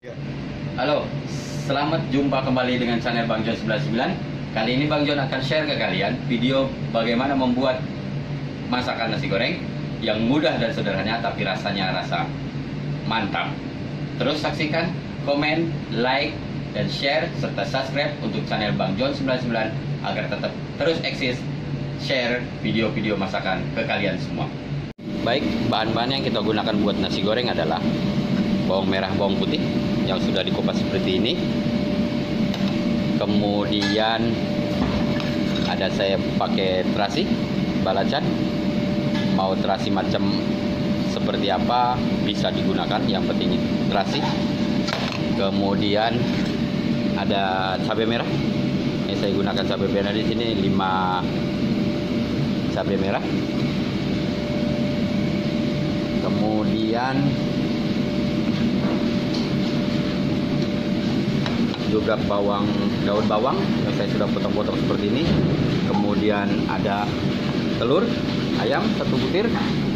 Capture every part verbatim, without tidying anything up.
Halo, selamat jumpa kembali dengan channel Bang John sembilan sembilan. Kali ini Bang John akan share ke kalian video bagaimana membuat masakan nasi goreng yang mudah dan sederhana tapi rasanya rasa mantap. Terus saksikan, komen, like, dan share serta subscribe untuk channel Bang John sembilan sembilan agar tetap terus eksis share video-video masakan ke kalian semua. Baik, bahan-bahan yang kita gunakan buat nasi goreng adalah bawang merah, bawang putih yang sudah dikupas seperti ini. Kemudian ada saya pakai terasi balacan. Mau terasi macam seperti apa bisa digunakan, yang penting terasi. Kemudian ada cabai merah. Ini saya gunakan cabai merah di sini lima cabai merah. Kemudian juga bawang, daun bawang yang saya sudah potong-potong seperti ini. Kemudian ada telur ayam satu butir,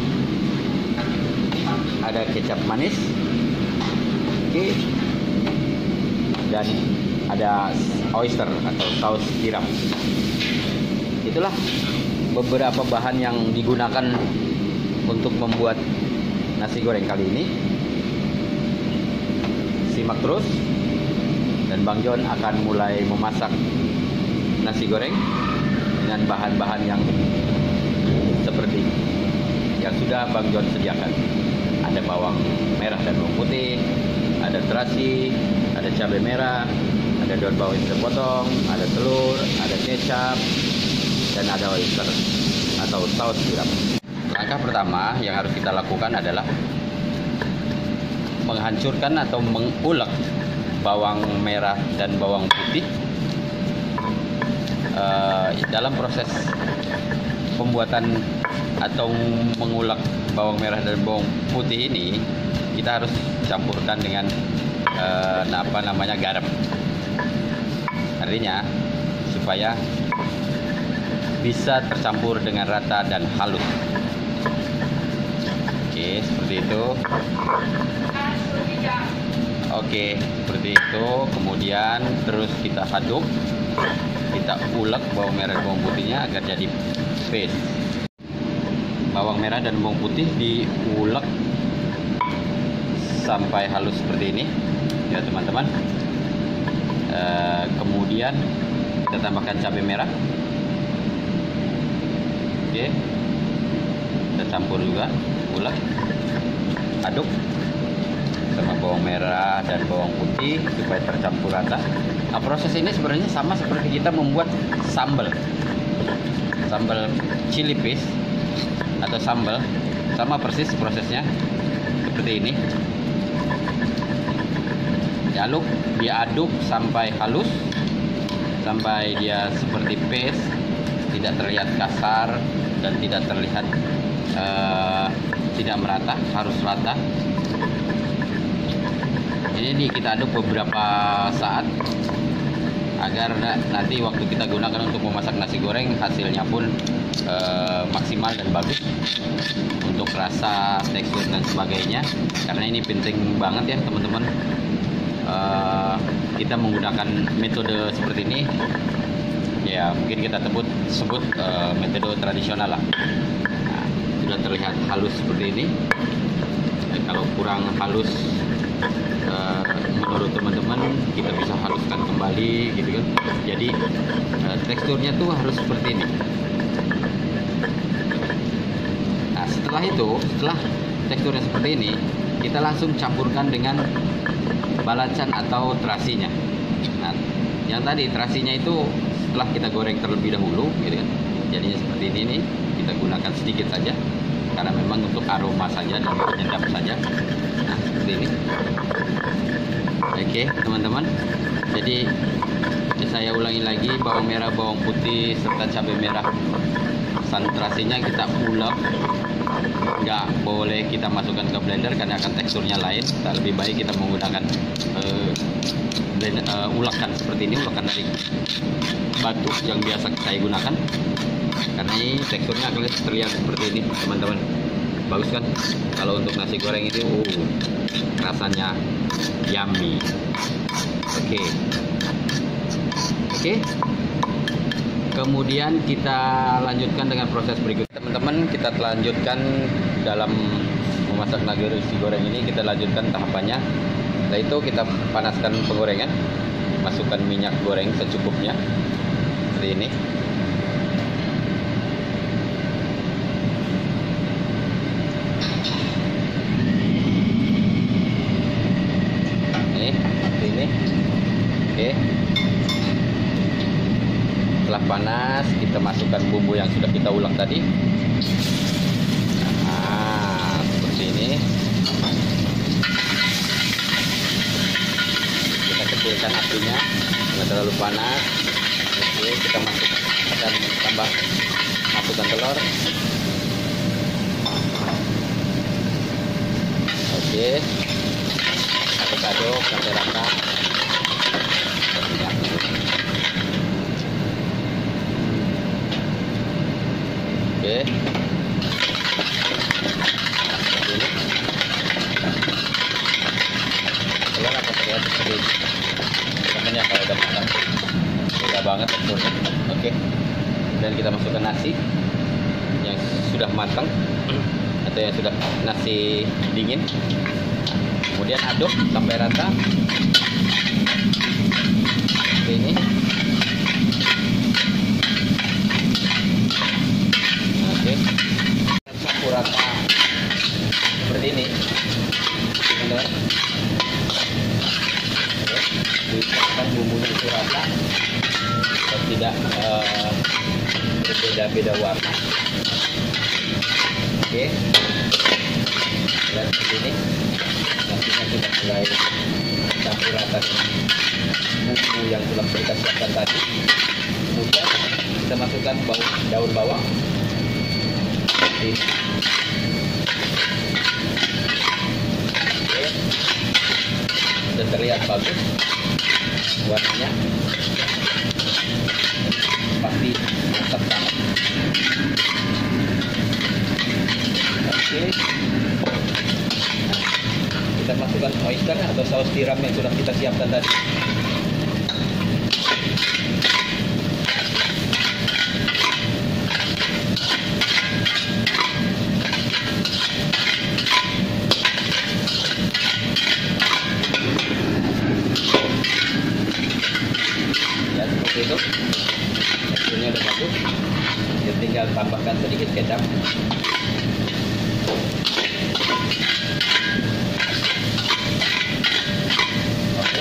ada kecap manis, oke, dan ada oyster atau saus tiram. Itulah beberapa bahan yang digunakan untuk membuat nasi goreng kali ini. Simak terus, dan Bang John akan mulai memasak nasi goreng dengan bahan-bahan yang seperti yang sudah Bang John sediakan. Ada bawang merah dan bawang putih, ada terasi, ada cabai merah, ada daun bawang yang terpotong, ada telur, ada kecap, dan ada oyster atau saus tiram. Langkah pertama yang harus kita lakukan adalah menghancurkan atau mengulek bawang merah dan bawang putih. Uh, dalam proses pembuatan atau mengulek bawang merah dan bawang putih ini, kita harus campurkan dengan uh, apa namanya garam. Artinya supaya bisa tercampur dengan rata dan halus. Oke, seperti itu. Oke, seperti itu. Kemudian terus kita aduk, kita ulek bawang merah dan bawang putihnya agar jadi paste. Bawang merah dan bawang putih diulek sampai halus seperti ini, ya teman-teman. E, kemudian kita tambahkan cabai merah. Oke, kita campur juga, ulek, aduk sama bawang merah dan bawang putih supaya tercampur rata. Nah, proses ini sebenarnya sama seperti kita membuat sambal sambal chili paste atau sambal, sama persis prosesnya seperti ini. Diaduk, diaduk sampai halus, sampai dia seperti paste, tidak terlihat kasar dan tidak terlihat uh, tidak merata, harus rata. Ini kita aduk beberapa saat agar nanti waktu kita gunakan untuk memasak nasi goreng hasilnya pun e, maksimal dan bagus untuk rasa, tekstur dan sebagainya. Karena ini penting banget ya teman-teman, e, kita menggunakan metode seperti ini ya, mungkin kita sebut sebut e, metode tradisional lah. Nah, sudah terlihat halus seperti ini. E, kalau kurang halus, Uh, menurut teman-teman kita bisa haluskan kembali gitu kan. Jadi uh, teksturnya tuh harus seperti ini. Nah, setelah itu, setelah teksturnya seperti ini, kita langsung campurkan dengan balacan atau terasinya. Nah, yang tadi terasinya itu setelah kita goreng terlebih dahulu gitu kan, jadinya seperti ini nih. Kita gunakan sedikit saja karena memang untuk aroma saja dan penyedap saja. Nah, seperti ini. Oke teman-teman, jadi saya ulangi lagi, bawang merah, bawang putih serta cabai merah santrasinya kita ulek. Nggak boleh kita masukkan ke blender karena akan teksturnya lain. Kita lebih baik kita menggunakan uh, blender, uh, ulakan seperti ini, ulakan dari batu yang biasa saya gunakan, karena ini teksturnya akan terlihat seperti ini teman-teman. Bagus kan? Kalau untuk nasi goreng itu uh, rasanya yummy. Oke, oke. Kemudian kita lanjutkan dengan proses berikut. Teman-teman, kita lanjutkan dalam memasak nasi goreng ini. Kita lanjutkan tahapannya. Setelah itu kita panaskan penggorengan, masukkan minyak goreng secukupnya seperti ini. Ini seperti ini. Oke. Setelah panas, kita masukkan bumbu yang sudah kita ulang tadi. Nah, seperti ini. Kita kecilkan apinya, tidak terlalu panas. Oke, kita masukkan dan tambah masukkan telur. Oke, aduk-aduk sampai rata. Oke, ini telur akan terlihat seperti ini. Temennya kalau udah matang, beda banget teksturnya. Oke, dan kita masukkan nasi yang sudah matang atau yang sudah nasi dingin. Kemudian aduk sampai rata seperti ini. Oke, campur rata seperti ini, teman-teman. Dicampurkan bumbunya itu rata dan tidak uh, berbeda-beda warna. Oke, dan seperti ini nasinya sudah mulai campur rata dengan bumbu yang telah kita siapkan tadi. Kemudian kita masukkan bawang, daun bawang. Oke, sudah terlihat bagus warnanya, pasti mantap banget. Oke, kita masukkan oyster atau saus tiram yang sudah kita siapkan tadi. Itu hasilnya udah bagus, ya tinggal tambahkan sedikit kecap. Oke,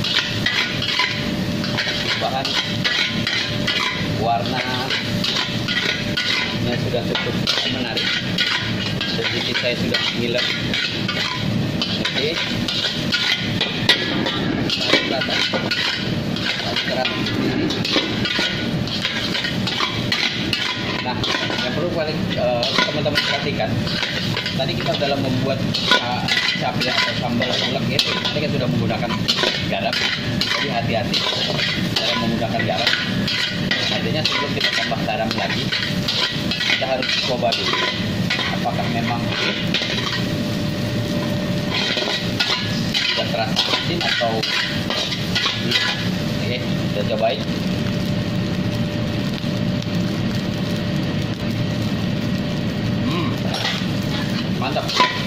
bahan warnanya sudah cukup menarik dan gigi saya sudah ngiler. Oke, tarik rata, tarik rata ini. Nah, yang perlu paling uh, teman-teman perhatikan, tadi kita dalam membuat uh, cabai atau sambal ulek itu, kita sudah menggunakan garam. Jadi hati-hati dalam menggunakan garam. Artinya sebelum kita tambah garam lagi, kita harus coba dulu apakah memang sudah terasa asin atau tidak. Oke, kita cobain. Hmm, mantap.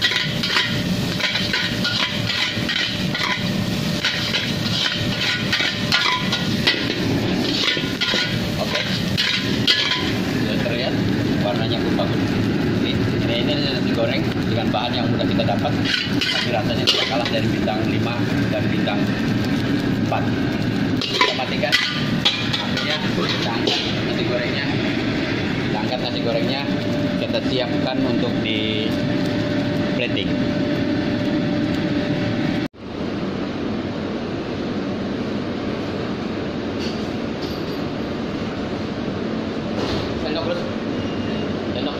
Oke, sudah terlihat warnanya pun bagus. Ini, ini, ini nasi goreng dengan bahan yang mudah kita dapat, tapi rasanya tidak kalah dari bintang lima dan bintang empat. Kita matikan apinya, kita angkat nasi gorengnya, kita angkat nasi gorengnya, kita siapkan untuk di plating. Sendok terus, sendok.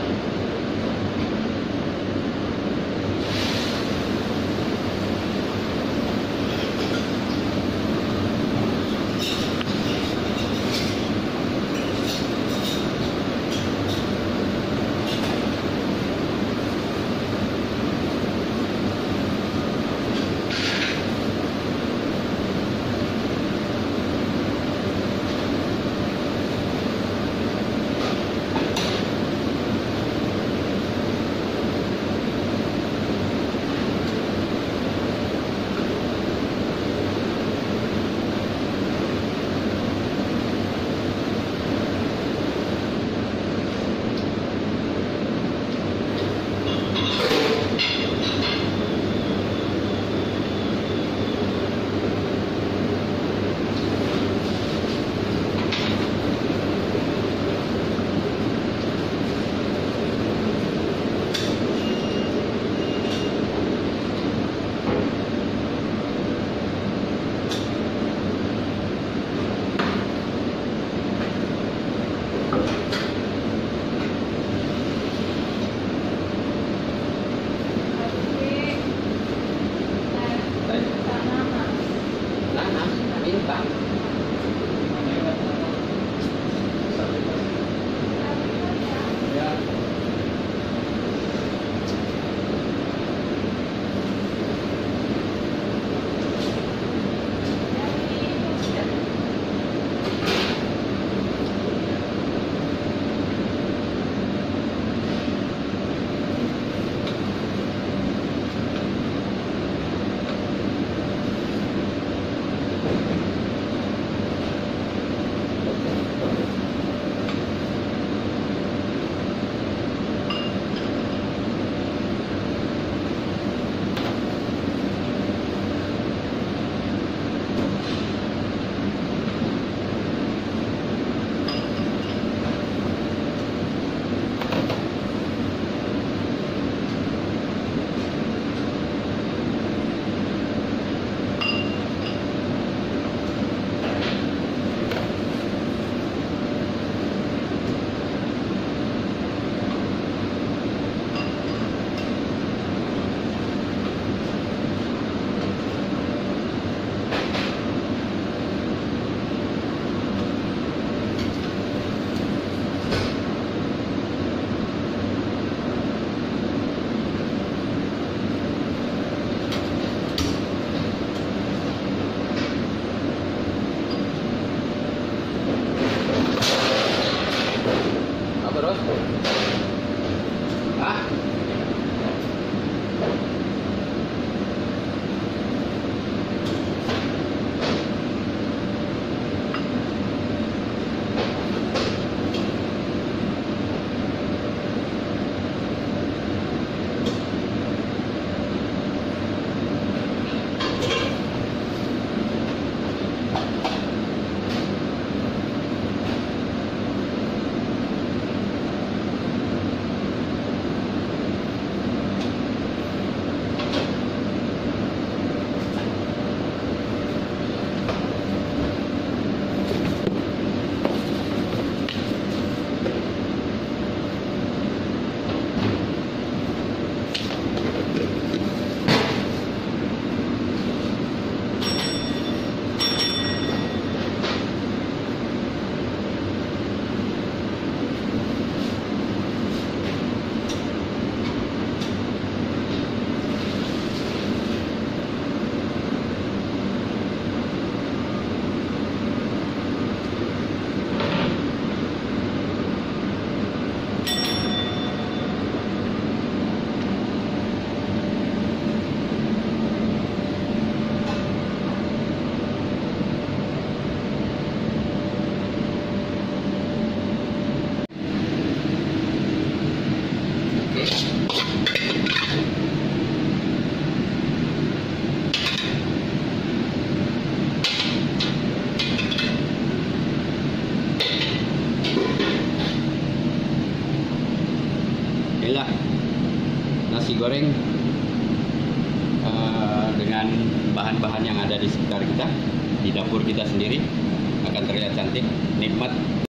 kita. Inilah nasi goreng uh, dengan bahan-bahan yang ada di sekitar kita, di dapur kita sendiri, akan terlihat cantik, nikmat.